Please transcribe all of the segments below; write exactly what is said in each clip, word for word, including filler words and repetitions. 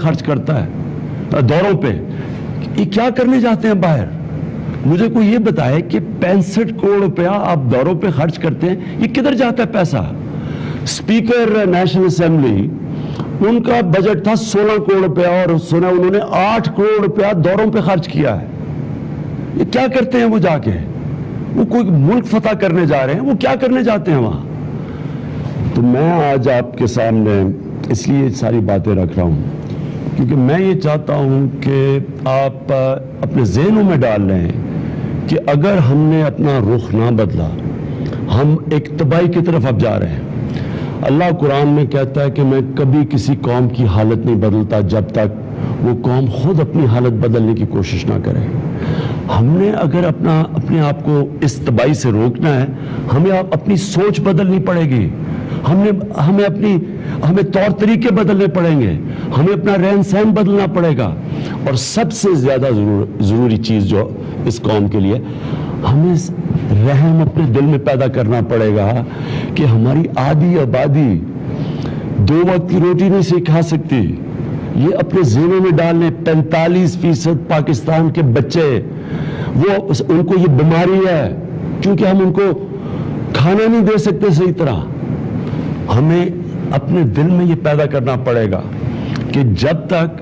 خرچ کرتا ہے دوروں پہ. یہ کیا کرنے جاتے ہیں باہر؟ مجھے کوئی یہ بتائے کہ پینسٹھ کروڑ روپیہ آپ دوروں پہ خرچ کرتے ہیں, یہ کدھر جاتا ہے پیسہ؟ اسپیکر نیشنل اسمبلی, ان کا بجٹ تھا سولہ کروڑ روپیہ اور سنا انہوں نے آٹھ کروڑ روپیہ دوروں پہ خرچ کیا ہے. یہ کیا کرتے ہیں وہ جا کے؟ وہ کوئی ملک فتح کرنے جا رہے ہیں, وہ کیا کرنے جاتے ہیں وہاں؟ تو میں آج آپ کے سامنے اس لیے ساری باتیں رکھ رہا ہوں کیونکہ میں یہ چاہتا ہوں کہ آپ اپنے ذہنوں میں ڈال لیں کہ اگر ہم نے اپنا رخ نہ بدلا, ہم ایک تباہی کی طرف اب جا رہے ہیں. اللہ قرآن میں کہتا ہے کہ میں کبھی کسی قوم کی حالت نہیں بدلتا جب تک وہ قوم خود اپنی حالت بدلنے کی کوشش نہ کرے. ہم نے اگر اپنا اپنے آپ کو اس تباہی سے روکنا ہے, ہمیں اپنی سوچ بدلنی پڑے گی, ہم نے ہمیں اپنی ہمیں طور طریقے بدلنے پڑیں گے, ہمیں اپنا رہن سہن بدلنا پڑے گا. اور سب سے زیادہ ضرور ضروری چیز جو اس قوم کے لیے, ہمیں رحم اپنے دل میں پیدا کرنا پڑے گا کہ ہماری آدھی آبادی دو وقت کی روٹی نہیں سے کھا سکتی. یہ اپنے ذہنوں میں ڈالنے, پینتالیس فیصد پاکستان کے بچے, وہ ان کو یہ بیماری ہے کیونکہ ہم ان کو کھانا نہیں دے سکتے صحیح طرح. ہمیں اپنے دل میں یہ پیدا کرنا پڑے گا کہ جب تک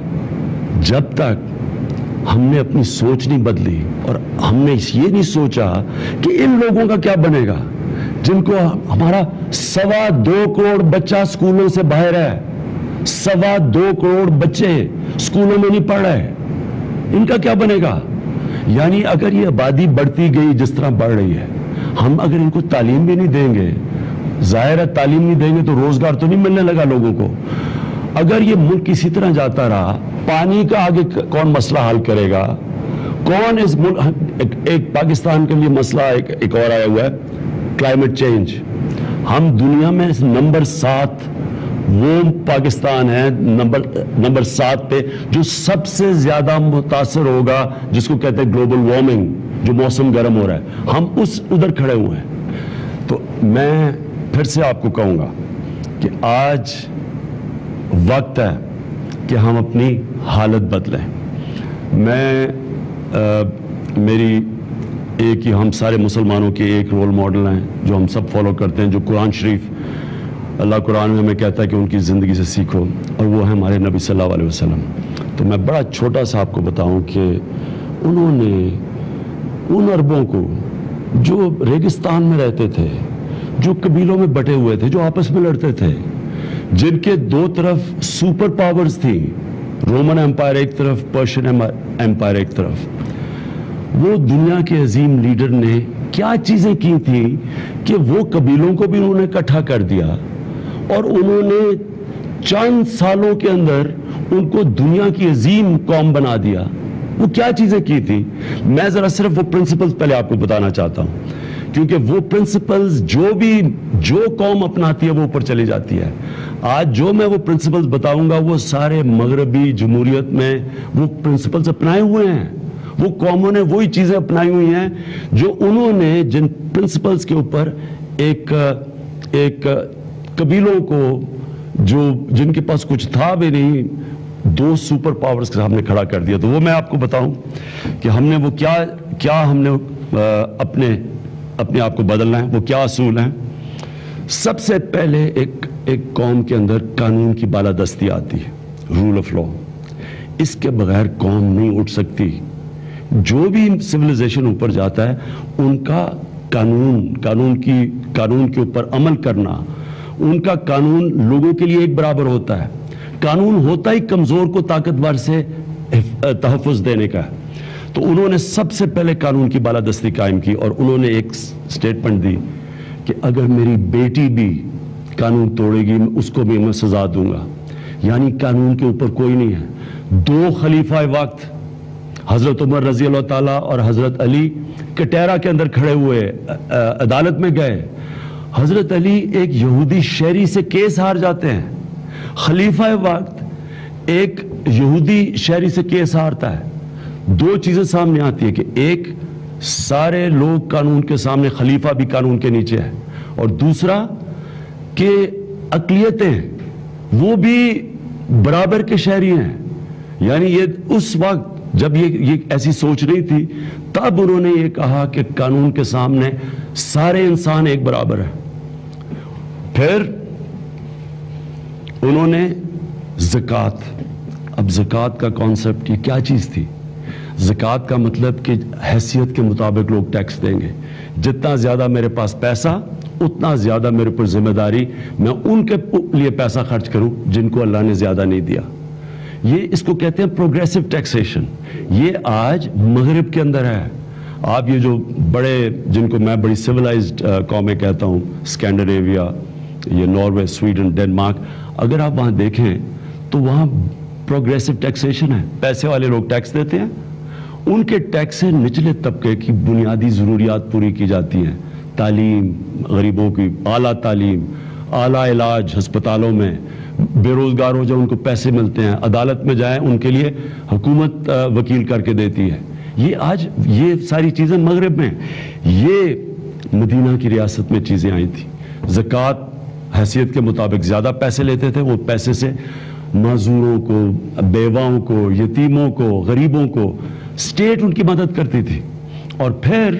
جب تک ہم نے اپنی سوچ نہیں بدلی اور ہم نے یہ نہیں سوچا کہ ان لوگوں کا کیا بنے گا جن کو ہمارا سوا دو کروڑ بچہ سکولوں سے باہر ہے, سوا دو کروڑ بچے سکولوں میں نہیں پڑھ رہے, ان کا کیا بنے گا؟ یعنی اگر یہ آبادی بڑھتی گئی جس طرح بڑھ رہی ہے, ہم اگر ان کو تعلیم بھی نہیں دیں گے, ظاہر ہے تعلیم نہیں دیں گے تو روزگار تو نہیں ملنے لگا لوگوں کو. اگر یہ ملک اسی طرح جاتا رہا, پانی کا آگے کون مسئلہ حل کرے گا؟ کون اس ملک, ایک پاکستان کے لیے مسئلہ ایک, ایک اور آیا ہوا ہے, کلائمیٹ چینج. ہم دنیا میں نمبر سات, وہ پاکستان ہے نمبر نمبر سات پہ جو سب سے زیادہ متاثر ہوگا, جس کو کہتے ہیں گلوبل وارمنگ, جو موسم گرم ہو رہا ہے, ہم اس ادھر کھڑے ہوئے ہیں. تو میں پھر سے آپ کو کہوں گا کہ آج وقت ہے کہ ہم اپنی حالت بدلیں. میں آ, میری ایک ہی, ہم سارے مسلمانوں کے ایک رول ماڈل ہیں جو ہم سب فالو کرتے ہیں, جو قرآن شریف, اللہ قرآن میں ہمیں کہتا ہے کہ ان کی زندگی سے سیکھو, اور وہ ہے ہمارے نبی صلی اللہ علیہ وسلم. تو میں بڑا چھوٹا سا آپ کو بتاؤں کہ انہوں نے ان عربوں کو جو ریگستان میں رہتے تھے, جو قبیلوں میں بٹے ہوئے تھے, جو آپس میں لڑتے تھے, جن کے دو طرف سپر پاورز تھی, رومن امپائر ایک طرف, پرشین امپائر ایک طرف, وہ دنیا کے عظیم لیڈر نے کیا چیزیں کی تھیں کہ وہ قبیلوں کو بھی انہوں نے اکٹھا کر دیا اور انہوں نے چند سالوں کے اندر ان کو دنیا کی عظیم قوم بنا دیا. وہ کیا چیزیں کی تھی؟ میں ذرا صرف وہ پرنسپلز پہلے آپ کو بتانا چاہتا ہوں, کیونکہ وہ پرنسپلز جو بھی جو قوم اپناتی ہے وہ اوپر چلی جاتی ہے. آج جو میں وہ پرنسپلز بتاؤں گا وہ سارے مغربی جمہوریت میں وہ پرنسپلز اپنائے ہوئے ہیں. وہ قوموں نے وہی چیزیں اپنائی ہوئی ہیں جو انہوں نے, جن پرنسپلز کے اوپر ایک ایک قبیلوں کو جو جن کے پاس کچھ تھا بھی نہیں, دو سپر پاورز کے سامنے کھڑا کر دیا. تو وہ میں آپ کو بتاؤں کہ ہم نے وہ کیا کیا ہم نے اپنے اپنے آپ کو بدلنا ہے, وہ کیا اصول ہیں. سب سے پہلے ایک ایک قوم کے اندر قانون کی بالادستی آتی ہے, رول آف لا. اس کے بغیر قوم نہیں اٹھ سکتی. جو بھی سویلائزیشن اوپر جاتا ہے ان کا قانون قانون کی قانون کے اوپر عمل کرنا, ان کا قانون لوگوں کے لیے ایک برابر ہوتا ہے. قانون ہوتا ہی کمزور کو طاقتور سے تحفظ دینے کا ہے. تو انہوں نے سب سے پہلے قانون کی بالادستی قائم کی اور انہوں نے ایک سٹیٹمنٹ دی کہ اگر میری بیٹی بھی قانون توڑے گی اس کو بھی میں سزا دوں گا. یعنی قانون کے اوپر کوئی نہیں ہے. دو خلیفہ وقت حضرت عمر رضی اللہ تعالیٰ اور حضرت علی کٹیرا کے اندر کھڑے ہوئے, عدالت میں گئے. حضرت علی ایک یہودی شہری سے کیس ہار جاتے ہیں. خلیفہ وقت ایک یہودی شہری سے کیس ہارتا ہے. دو چیزیں سامنے آتی ہے کہ ایک, سارے لوگ قانون کے سامنے, خلیفہ بھی قانون کے نیچے ہے, اور دوسرا کہ اقلیتیں وہ بھی برابر کے شہری ہیں. یعنی یہ اس وقت جب یہ یہ ایسی سوچ نہیں تھی، تب انہوں نے یہ کہا کہ قانون کے سامنے سارے انسان ایک برابر ہیں۔ پھر انہوں نے زکوٰۃ، اب زکوٰۃ کا کانسیپٹ یہ کیا چیز تھی؟ زکوٰۃ کا مطلب کہ حیثیت کے مطابق لوگ ٹیکس دیں گے، جتنا زیادہ میرے پاس پیسہ اتنا زیادہ میرے پر ذمہ داری، میں ان کے لیے پیسہ خرچ کروں جن کو اللہ نے زیادہ نہیں دیا۔ یہ اس کو کہتے ہیں پروگریسو ٹیکسیشن۔ یہ آج مغرب کے اندر ہے۔ آپ یہ جو بڑے، جن کو میں بڑی سویلائزڈ قومیں کہتا ہوں، اسکینڈینیویا، یہ ناروے، سویڈن، ڈنمارک، اگر آپ وہاں دیکھیں تو وہاں پروگریسو ٹیکسیشن ہے، پیسے والے لوگ ٹیکس دیتے ہیں، ان کے ٹیکس سے نچلے طبقے کی بنیادی ضروریات پوری کی جاتی ہیں، تعلیم، غریبوں کی اعلیٰ تعلیم، اعلیٰ علاج ہسپتالوں میں، بے روزگار ہو جائے ان کو پیسے ملتے ہیں، عدالت میں جائیں ان کے لیے حکومت وکیل کر کے دیتی ہے۔ یہ آج یہ ساری چیزیں مغرب میں، یہ مدینہ کی ریاست میں چیزیں آئی تھیں۔ زکوٰۃ حیثیت کے مطابق زیادہ پیسے لیتے تھے، وہ پیسے سے معذوروں کو، بیواؤں کو، یتیموں کو، غریبوں کو اسٹیٹ ان کی مدد کرتی تھی۔ اور پھر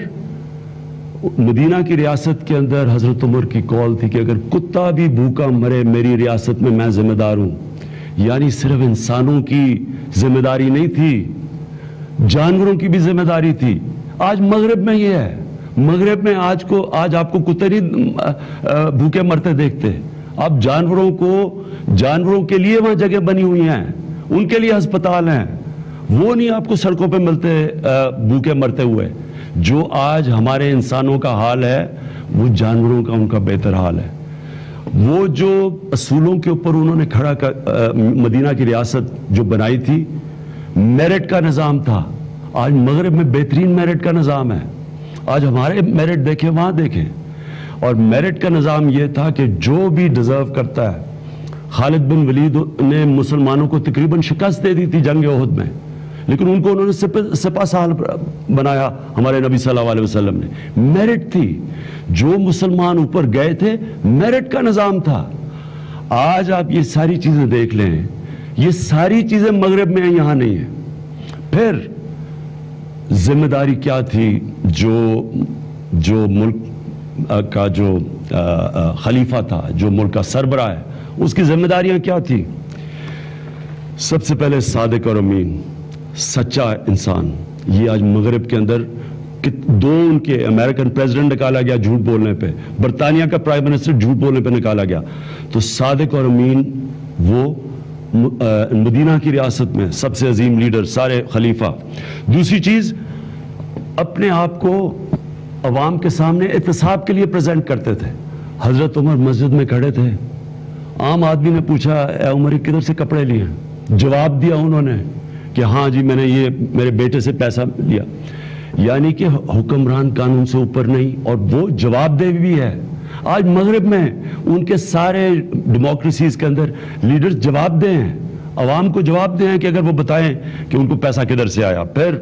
مدینہ کی ریاست کے اندر حضرت عمر کی کال تھی کہ اگر کتا بھی بھوکا مرے میری ریاست میں میں ذمہ دار ہوں۔ یعنی صرف انسانوں کی ذمہ داری نہیں تھی، جانوروں کی بھی ذمہ داری تھی۔ آج مغرب میں یہ ہے، مغرب میں آج کو آج آپ کو کتے نہیں بھوکے مرتے دیکھتے، اب جانوروں کو، جانوروں کے لیے وہاں جگہ بنی ہوئی ہیں، ان کے لیے ہسپتال ہیں، وہ نہیں آپ کو سڑکوں پہ ملتے بھوکے مرتے ہوئے۔ جو آج ہمارے انسانوں کا حال ہے وہ جانوروں کا ان کا بہتر حال ہے۔ وہ جو اصولوں کے اوپر انہوں نے کھڑا کر مدینہ کی ریاست جو بنائی تھی، میرٹ کا نظام تھا، آج مغرب میں بہترین میرٹ کا نظام ہے۔ آج ہمارے میرٹ دیکھیں، وہاں دیکھیں، اور میرٹ کا نظام یہ تھا کہ جو بھی ڈیزرو کرتا ہے، خالد بن ولید نے مسلمانوں کو تقریباً شکست دے دی تھی جنگ احد میں، لیکن ان کو انہوں نے سپہ سالار بنایا ہمارے نبی صلی اللہ علیہ وسلم نے۔ میرٹ تھی، جو مسلمان اوپر گئے تھے، میرٹ کا نظام تھا۔ آج آپ یہ ساری چیزیں دیکھ لیں، یہ ساری چیزیں مغرب میں ہیں، یہاں نہیں ہیں۔ پھر ذمہ داری کیا تھی؟ جو جو ملک کا جو خلیفہ تھا، جو ملک کا سربراہ ہے، اس کی ذمہ داریاں کیا تھی؟ سب سے پہلے صادق اور امین، سچا انسان۔ یہ آج مغرب کے اندر دو ان کے امریکن پریزیڈنٹ نکالا گیا جھوٹ بولنے پہ، برطانیہ کا پرائم منسٹر جھوٹ بولنے پہ نکالا گیا۔ تو صادق اور امین وہ مدینہ کی ریاست میں سب سے عظیم لیڈر، سارے خلیفہ۔ دوسری چیز، اپنے آپ کو عوام کے سامنے احتساب کے لیے پریزنٹ کرتے تھے۔ حضرت عمر مسجد میں کھڑے تھے، عام آدمی نے پوچھا اے عمر کدھر سے کپڑے لیے؟ جواب دیا انہوں نے کہ ہاں جی میں نے یہ میرے بیٹے سے پیسہ لیا۔ یعنی کہ حکمران قانون سے اوپر نہیں، اور وہ جواب دہ بھی ہے۔ آج مغرب میں ان کے سارے ڈیموکریسیز کے اندر لیڈرز جواب دہ ہیں، عوام کو جواب دہ ہیں کہ اگر وہ بتائیں کہ ان کو پیسہ کدھر سے آیا۔ پھر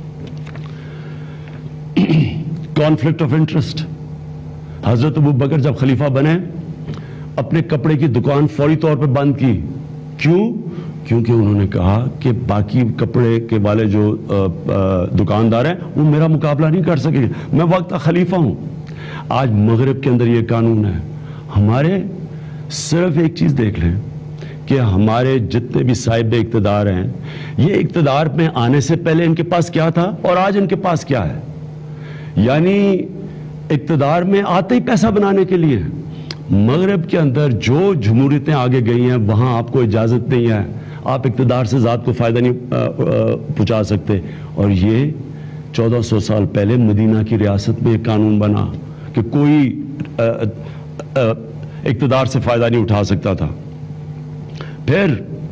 کانفلکٹ آف انٹرسٹ، حضرت ابو بکر جب خلیفہ بنے اپنے کپڑے کی دکان فوری طور پہ بند کی۔ کیوں؟ کیونکہ انہوں نے کہا کہ باقی کپڑے کے والے جو دکاندار ہیں وہ میرا مقابلہ نہیں کر سکیں گے، میں وقت خلیفہ ہوں۔ آج مغرب کے اندر یہ قانون ہے۔ ہمارے صرف ایک چیز دیکھ لیں کہ ہمارے جتنے بھی صاحب اقتدار ہیں، یہ اقتدار میں آنے سے پہلے ان کے پاس کیا تھا اور آج ان کے پاس کیا ہے۔ یعنی اقتدار میں آتے ہی پیسہ بنانے کے لیے۔ مغرب کے اندر جو جمہوریتیں آگے گئی ہیں وہاں آپ کو اجازت نہیں ہے، آپ اقتدار سے ذات کو فائدہ نہیں پہنچا سکتے۔ اور یہ چودہ سو سال پہلے مدینہ کی ریاست میں ایک قانون بنا کہ کوئی اقتدار سے فائدہ نہیں اٹھا سکتا تھا۔ پھر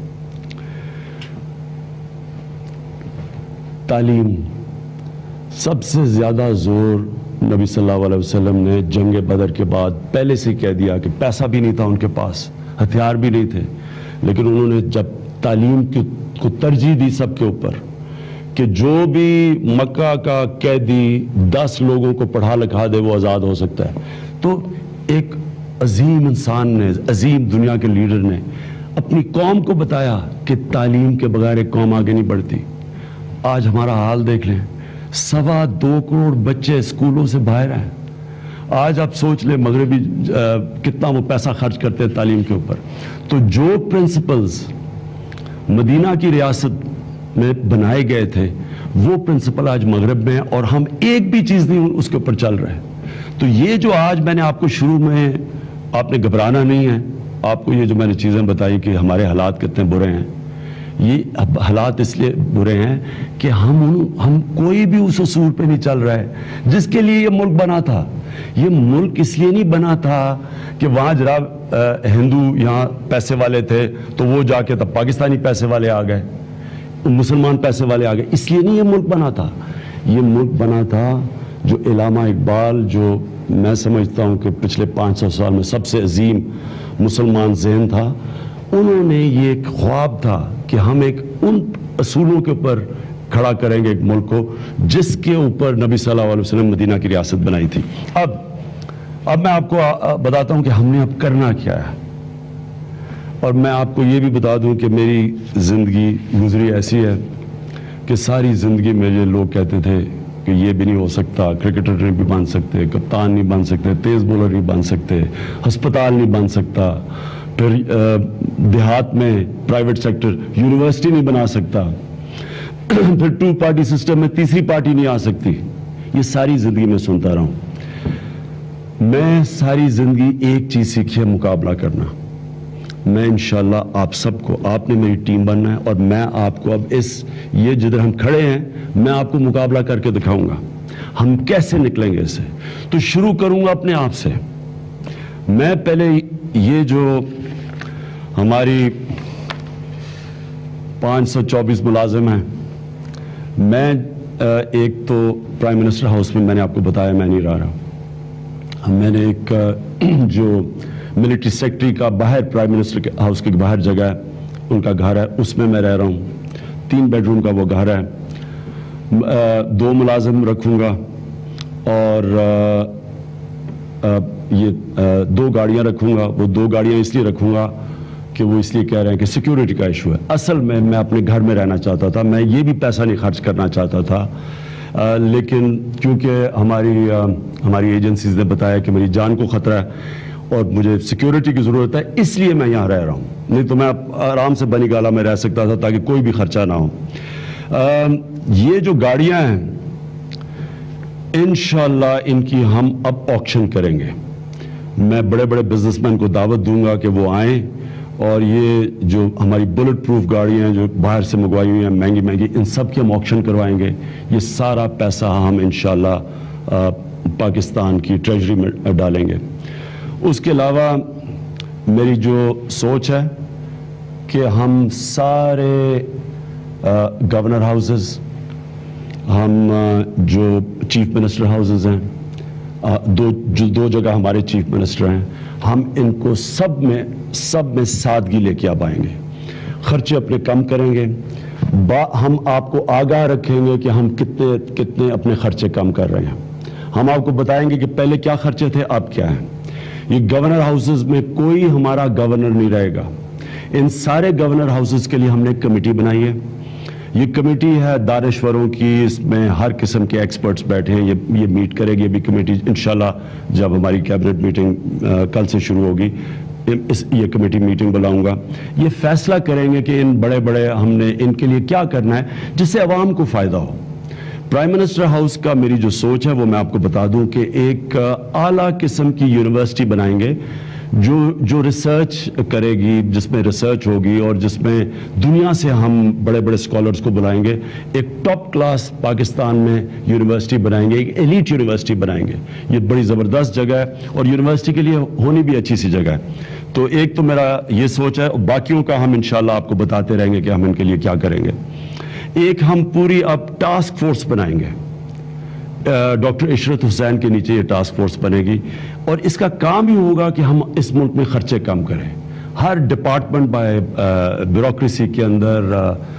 تعلیم، سب سے زیادہ زور نبی صلی اللہ علیہ وسلم نے جنگ بدر کے بعد پہلے سے کہہ دیا کہ پیسہ بھی نہیں تھا ان کے پاس، ہتھیار بھی نہیں تھے، لیکن انہوں نے جب تعلیم کو ترجیح دی سب کے اوپر کہ جو بھی مکہ کا قیدی دس لوگوں کو پڑھا لکھا دے وہ آزاد ہو سکتا ہے، تو ایک عظیم انسان نے، عظیم دنیا کے لیڈر نے اپنی قوم کو بتایا کہ تعلیم کے بغیر ایک قوم آگے نہیں بڑھتی. آج ہمارا حال دیکھ لیں, سوا دو کروڑ بچے اسکولوں سے باہر ہیں. آج آپ سوچ لیں مغربی کتنا وہ پیسہ خرچ کرتے ہیں تعلیم کے اوپر. تو جو پرنسپلز مدینہ کی ریاست میں بنائے گئے تھے وہ پرنسپل آج مغرب میں ہیں, اور ہم ایک بھی چیز نہیں اس کے اوپر چل رہے. تو یہ جو آج میں نے آپ کو شروع میں, آپ نے گھبرانا نہیں ہے. آپ کو یہ جو میں نے چیزیں بتائی کہ ہمارے حالات کتنے برے ہیں, یہ حالات اس لیے برے ہیں کہ ہم ہم کوئی بھی اس اصول پہ نہیں چل رہا ہے جس کے لیے یہ ملک بنا تھا. یہ ملک اس لیے نہیں بنا تھا کہ وہاں جناب ہندو یہاں پیسے والے تھے تو وہ جا کے تب پاکستانی پیسے والے آ گئے, مسلمان پیسے والے آ گئے. اس لیے نہیں یہ ملک بنا تھا. یہ ملک بنا تھا جو علامہ اقبال, جو میں سمجھتا ہوں کہ پچھلے پانچ سو سال میں سب سے عظیم مسلمان ذہن تھا, انہوں نے یہ ایک خواب تھا کہ ہم ایک ان اصولوں کے اوپر کھڑا کریں گے ایک ملک کو جس کے اوپر نبی صلی اللہ علیہ وسلم مدینہ کی ریاست بنائی تھی. اب اب میں آپ کو بتاتا ہوں کہ ہم نے اب کرنا کیا ہے. اور میں آپ کو یہ بھی بتا دوں کہ میری زندگی گزری ایسی ہے کہ ساری زندگی میں یہ لوگ کہتے تھے کہ یہ بھی نہیں ہو سکتا, کرکٹر نہیں بھی بن سکتے, کپتان نہیں بن سکتے, تیز بولر نہیں بن سکتے, ہسپتال نہیں بن سکتا, پھر دیہات میں پرائیویٹ سیکٹر یونیورسٹی نہیں بنا سکتا, پھر ٹو پارٹی سسٹم میں تیسری پارٹی نہیں آ سکتی. یہ ساری زندگی میں سنتا رہا ہوں. میں ساری زندگی ایک چیز سیکھی ہے, مقابلہ کرنا. میں انشاءاللہ آپ سب کو, آپ نے میری ٹیم بننا ہے, اور میں آپ کو اب اس یہ جدھر ہم کھڑے ہیں میں آپ کو مقابلہ کر کے دکھاؤں گا ہم کیسے نکلیں گے اس سے. تو شروع کروں گا اپنے آپ سے. میں پہلے یہ جو ہماری پانچ سو چوبیس ملازم ہیں, میں ایک تو پرائم منسٹر ہاؤس میں میں نے آپ کو بتایا میں نہیں رہ رہا. میں نے ایک جو ملٹری سیکٹری کا باہر پرائم منسٹر کے ہاؤس کے باہر جگہ ہے, ان کا گھر ہے, اس میں میں رہ رہا ہوں. تین بیڈ روم کا وہ گھر ہے. دو ملازم رکھوں گا, اور یہ دو گاڑیاں رکھوں گا. وہ دو گاڑیاں اس لیے رکھوں گا کہ وہ اس لیے کہہ رہے ہیں کہ سیکیورٹی کا ایشو ہے. اصل میں میں اپنے گھر میں رہنا چاہتا تھا, میں یہ بھی پیسہ نہیں خرچ کرنا چاہتا تھا, لیکن کیونکہ ہماری ہماری ایجنسیز نے بتایا کہ میری جان کو خطرہ ہے اور مجھے سیکیورٹی کی ضرورت ہے, اس لیے میں یہاں رہ رہا ہوں. نہیں تو میں آرام سے بنی گالا میں رہ سکتا تھا تاکہ کوئی بھی خرچہ نہ ہو. یہ جو گاڑیاں ہیں انشاءاللہ ان کی ہم اب آکشن کریں گے. میں بڑے بڑے بزنس مین کو دعوت دوں گا کہ وہ آئیں, اور یہ جو ہماری بلٹ پروف گاڑیاں ہیں جو باہر سے منگوائی ہوئی ہیں مہنگی مہنگی, ان سب کے ہم آکشن کروائیں گے. یہ سارا پیسہ ہم انشاءاللہ پاکستان کی ٹریجری میں ڈالیں گے. اس کے علاوہ میری جو سوچ ہے کہ ہم سارے گورنر ہاؤسز, ہم جو چیف منسٹر ہاؤسز ہیں, دو جو دو جگہ ہمارے چیف منسٹر ہیں, ہم ان کو سب میں سب میں سادگی لے کے آپ آئیں گے. خرچے اپنے کم کریں گے. با ہم آپ کو آگاہ رکھیں گے کہ ہم کتنے کتنے اپنے خرچے کم کر رہے ہیں. ہم آپ کو بتائیں گے کہ پہلے کیا خرچے تھے اب کیا ہیں. یہ گورنر ہاؤسز میں کوئی ہمارا گورنر نہیں رہے گا. ان سارے گورنر ہاؤسز کے لیے ہم نے ایک کمیٹی بنائی ہے. یہ کمیٹی ہے دانشوروں کی, اس میں ہر قسم کے ایکسپرٹس بیٹھے ہیں. یہ یہ میٹ کرے گی یہ بھی کمیٹی انشاءاللہ. جب ہماری کیبنٹ میٹنگ کل سے شروع ہوگی اس یہ کمیٹی میٹنگ بلاؤں گا. یہ فیصلہ کریں گے کہ ان بڑے بڑے ہم نے ان کے لیے کیا کرنا ہے جس سے عوام کو فائدہ ہو. پرائم منسٹر ہاؤس کا میری جو سوچ ہے وہ میں آپ کو بتا دوں کہ ایک اعلیٰ قسم کی یونیورسٹی بنائیں گے جو جو ریسرچ کرے گی, جس میں ریسرچ ہوگی اور جس میں دنیا سے ہم بڑے بڑے اسکالرز کو بلائیں گے. ایک ٹاپ کلاس پاکستان میں یونیورسٹی بنائیں گے, ایک ایلیٹ یونیورسٹی بنائیں گے. یہ بڑی زبردست جگہ ہے اور یونیورسٹی کے لیے ہونی بھی اچھی سی جگہ ہے. تو ایک تو میرا یہ سوچ ہے, باقیوں کا ہم انشاءاللہ آپ کو بتاتے رہیں گے کہ ہم ان کے لیے کیا کریں گے. ایک ہم پوری اب ٹاسک فورس بنائیں گے, ڈاکٹر عشرت حسین کے نیچے یہ ٹاسک فورس بنے گی, اور اس کا کام ہی ہوگا کہ ہم اس ملک میں خرچے کم کریں. ہر ڈپارٹمنٹ بائی بیوروکریسی کے اندر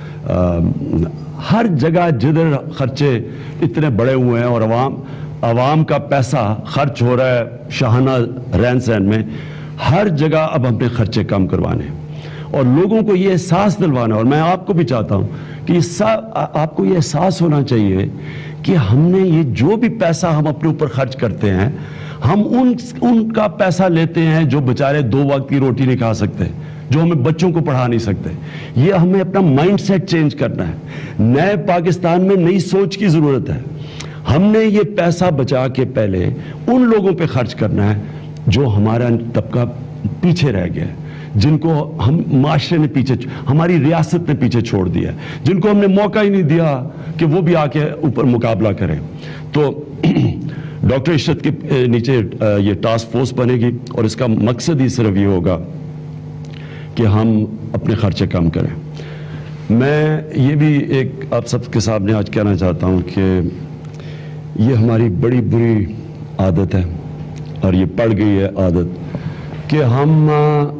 ہر جگہ جدھر خرچے اتنے بڑے ہوئے ہیں اور عوام عوام کا پیسہ خرچ ہو رہا ہے شاہانہ رہن سہن میں, ہر جگہ اب ہم نے خرچے کم کروانے. اور لوگوں کو یہ احساس دلوانا، اور میں آپ کو بھی چاہتا ہوں کہ آپ کو یہ احساس ہونا چاہیے کہ ہم نے یہ جو بھی پیسہ ہم اپنے اوپر خرچ کرتے ہیں، ہم ان ان کا پیسہ لیتے ہیں جو بیچارے دو وقت کی روٹی نہیں کھا سکتے، جو ہمیں بچوں کو پڑھا نہیں سکتے. یہ ہمیں اپنا مائنڈ سیٹ چینج کرنا ہے. نئے پاکستان میں نئی سوچ کی ضرورت ہے. ہم نے یہ پیسہ بچا کے پہلے ان لوگوں پہ خرچ کرنا ہے جو ہمارا طبقہ پیچھے رہ گیا ہے، جن کو ہم معاشرے نے پیچھے، ہماری ریاست نے پیچھے چھوڑ دیا، جن کو ہم نے موقع ہی نہیں دیا کہ وہ بھی آ کے اوپر مقابلہ کریں. تو ڈاکٹر عشرت کے نیچے یہ ٹاسک فورس بنے گی اور اس کا مقصد ہی صرف یہ ہوگا کہ ہم اپنے خرچے کم کریں. میں یہ بھی ایک آپ سب کے سامنے آج کہنا چاہتا ہوں کہ یہ ہماری بڑی بری عادت ہے اور یہ پڑ گئی ہے عادت کہ ہم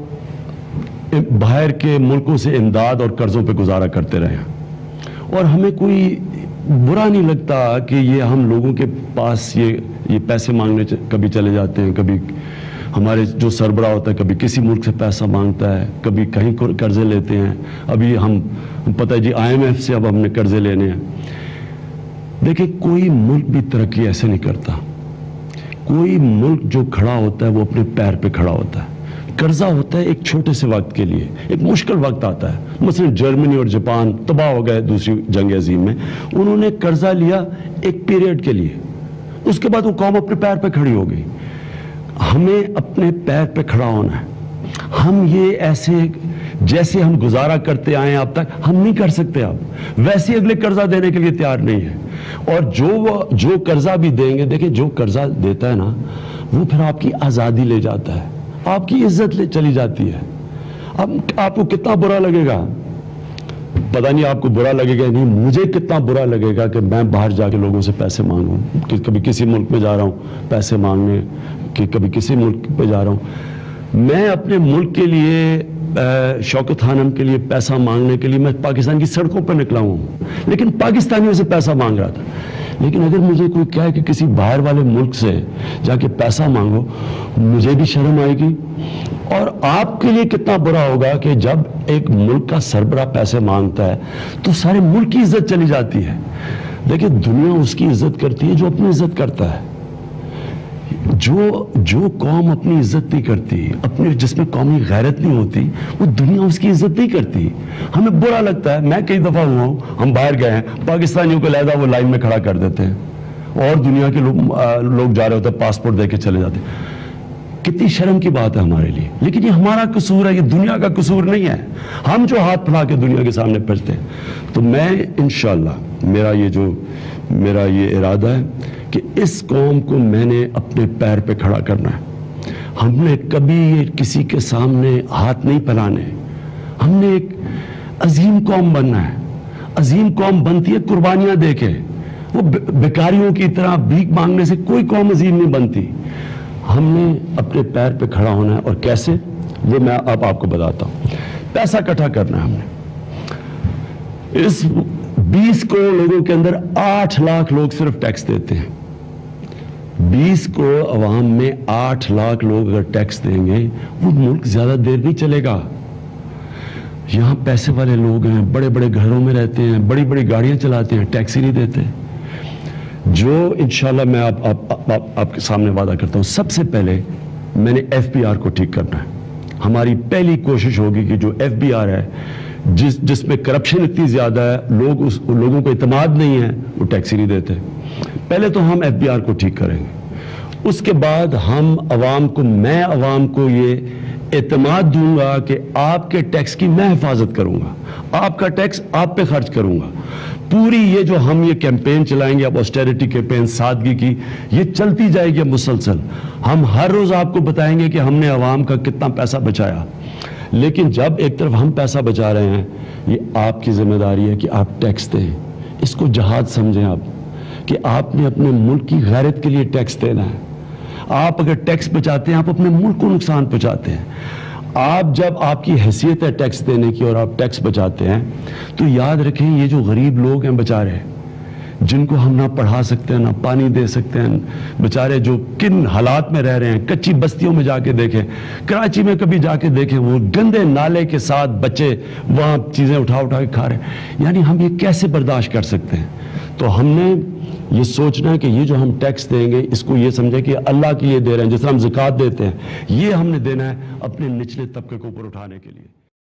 باہر کے ملکوں سے امداد اور قرضوں پہ گزارا کرتے رہے ہیں، اور ہمیں کوئی برا نہیں لگتا کہ یہ ہم لوگوں کے پاس یہ یہ پیسے مانگنے کبھی چلے جاتے ہیں. کبھی ہمارے جو سربراہ ہوتا ہے کبھی کسی ملک سے پیسہ مانگتا ہے، کبھی کہیں قرضے لیتے ہیں. ابھی ہم پتہ ہے جی آئی ایم ایف سے اب ہم نے قرضے لینے ہیں. دیکھیں کوئی ملک بھی ترقی ایسے نہیں کرتا. کوئی ملک جو کھڑا ہوتا ہے وہ اپنے پیر پہ کھڑا ہوتا ہے. قرضہ ہوتا ہے ایک چھوٹے سے وقت کے لیے، ایک مشکل وقت آتا ہے. مثلا جرمنی اور جاپان تباہ ہو گئے دوسری جنگ عظیم میں، انہوں نے قرضہ لیا ایک پیریڈ کے لیے، اس کے بعد وہ قوم اپنے پیر پہ کھڑی ہو گئی. ہمیں اپنے پیر پہ کھڑا ہونا ہے. ہم یہ ایسے جیسے ہم گزارا کرتے آئے ہیں اب تک ہم نہیں کر سکتے، اب ویسے اگلے قرضہ دینے کے لیے تیار نہیں ہے. اور جو جو قرضہ بھی دیں گے، دیکھیں جو قرضہ دیتا ہے نا وہ پھر آپ کی آزادی لے جاتا ہے، آپ کی عزت لے چلی جاتی ہے. اب آپ کو کتنا برا لگے گا پتہ نہیں، آپ کو برا لگے گا نہیں، مجھے کتنا برا لگے گا کہ میں باہر جا کے لوگوں سے پیسے مانگوں، کہ کبھی کسی ملک میں جا رہا ہوں پیسے مانگنے، کہ کبھی کسی ملک پہ جا رہا ہوں. میں اپنے ملک کے لیے شوکت خانم کے لیے پیسہ مانگنے کے لیے میں پاکستان کی سڑکوں پر نکلا ہوں، لیکن پاکستانیوں سے پیسہ مانگ رہا تھا. لیکن اگر مجھے کوئی کہے کہ کسی باہر والے ملک سے جا کے پیسہ مانگو، مجھے بھی شرم آئے گی. اور آپ کے لیے کتنا برا ہوگا کہ جب ایک ملک کا سربراہ پیسے مانگتا ہے تو سارے ملک کی عزت چلی جاتی ہے. دیکھیں دنیا اس کی عزت کرتی ہے جو اپنی عزت کرتا ہے. جو جو قوم اپنی عزت نہیں کرتی، اپنے جس میں قومی غیرت نہیں ہوتی، وہ دنیا اس کی عزت نہیں کرتی. ہمیں برا لگتا ہے. میں کئی دفعہ ہوا ہوں، ہم باہر گئے ہیں، پاکستانیوں کو لہذا وہ لائن میں کھڑا کر دیتے ہیں اور دنیا کے لوگ لوگ جا رہے ہوتے ہیں پاسپورٹ دے کے چلے جاتے ہیں. کتنی شرم کی بات ہے ہمارے لیے. لیکن یہ ہمارا قصور ہے، یہ دنیا کا قصور نہیں ہے. ہم جو ہاتھ پھیلا کے دنیا کے سامنے پہنچتے ہیں. تو میں انشاءاللہ میرا یہ جو میرا یہ ارادہ ہے کہ اس قوم کو میں نے اپنے پیر پہ کھڑا کرنا ہے. ہم نے کبھی کسی کے سامنے ہاتھ نہیں پھیلانے. ہم نے ایک عظیم قوم بننا ہے. عظیم قوم بنتی ہے قربانیاں دے کے. وہ بیکاریوں کی طرح بھیک مانگنے سے کوئی قوم عظیم نہیں بنتی. ہم نے اپنے پیر پہ کھڑا ہونا ہے. اور کیسے، وہ میں اب آپ کو بتاتا ہوں. پیسہ اکٹھا کرنا ہے ہم نے. اس بیس کروڑ لوگوں کے اندر آٹھ لاکھ لوگ صرف ٹیکس دیتے ہیں. بیس کروڑ عوام میں آٹھ لاکھ لوگ اگر ٹیکس دیں گے وہ ملک زیادہ دیر نہیں چلے گا. یہاں پیسے والے لوگ ہیں، بڑے بڑے گھروں میں رہتے ہیں، بڑی بڑی گاڑیاں چلاتے ہیں، ٹیکس ہی نہیں دیتے. جو انشاءاللہ میں آپ آپ, آپ, آپ کے سامنے وعدہ کرتا ہوں، سب سے پہلے میں نے ایف بی آر کو ٹھیک کرنا ہے. ہماری پہلی کوشش ہوگی کہ جو ایف بی آر ہے جس جس میں کرپشن اتنی زیادہ ہے، لوگ اس لوگوں کو اعتماد نہیں ہے، وہ ٹیکس ہی نہیں دیتے. پہلے تو ہم ایف بی آر کو ٹھیک کریں گے. اس کے بعد ہم عوام کو میں عوام کو یہ اعتماد دوں گا کہ آپ کے ٹیکس کی میں حفاظت کروں گا، آپ کا ٹیکس آپ پہ خرچ کروں گا. پوری یہ جو ہم یہ کیمپین چلائیں گے اب آسٹیرٹی کیمپین، سادگی کی، یہ چلتی جائے گی مسلسل. ہم ہر روز آپ کو بتائیں گے کہ ہم نے عوام کا کتنا پیسہ بچایا. لیکن جب ایک طرف ہم پیسہ بچا رہے ہیں، یہ آپ کی ذمہ داری ہے کہ آپ ٹیکس دیں. اس کو جہاد سمجھیں آپ کہ آپ نے اپنے ملک کی غیرت کے لیے ٹیکس دینا ہے. آپ اگر ٹیکس بچاتے ہیں آپ اپنے ملک کو نقصان پہنچاتے ہیں. آپ جب آپ کی حیثیت ہے ٹیکس دینے کی اور آپ ٹیکس بچاتے ہیں تو یاد رکھیں یہ جو غریب لوگ ہیں بیچارے، جن کو ہم نہ پڑھا سکتے ہیں نہ پانی دے سکتے ہیں، بیچارے جو کن حالات میں رہ رہے ہیں. کچی بستیوں میں جا کے دیکھیں، کراچی میں کبھی جا کے دیکھیں، وہ گندے نالے کے ساتھ بچے وہاں چیزیں اٹھا اٹھا کے کھا رہے ہیں. یعنی ہم یہ کیسے برداشت کر سکتے ہیں؟ تو ہم نے یہ سوچنا ہے کہ یہ جو ہم ٹیکس دیں گے اس کو یہ سمجھے کہ اللہ کی یہ دے رہے ہیں، جس طرح ہم زکوٰۃ دیتے ہیں، یہ ہم نے دینا ہے اپنے نچلے طبقے کو اوپر اٹھانے کے لیے.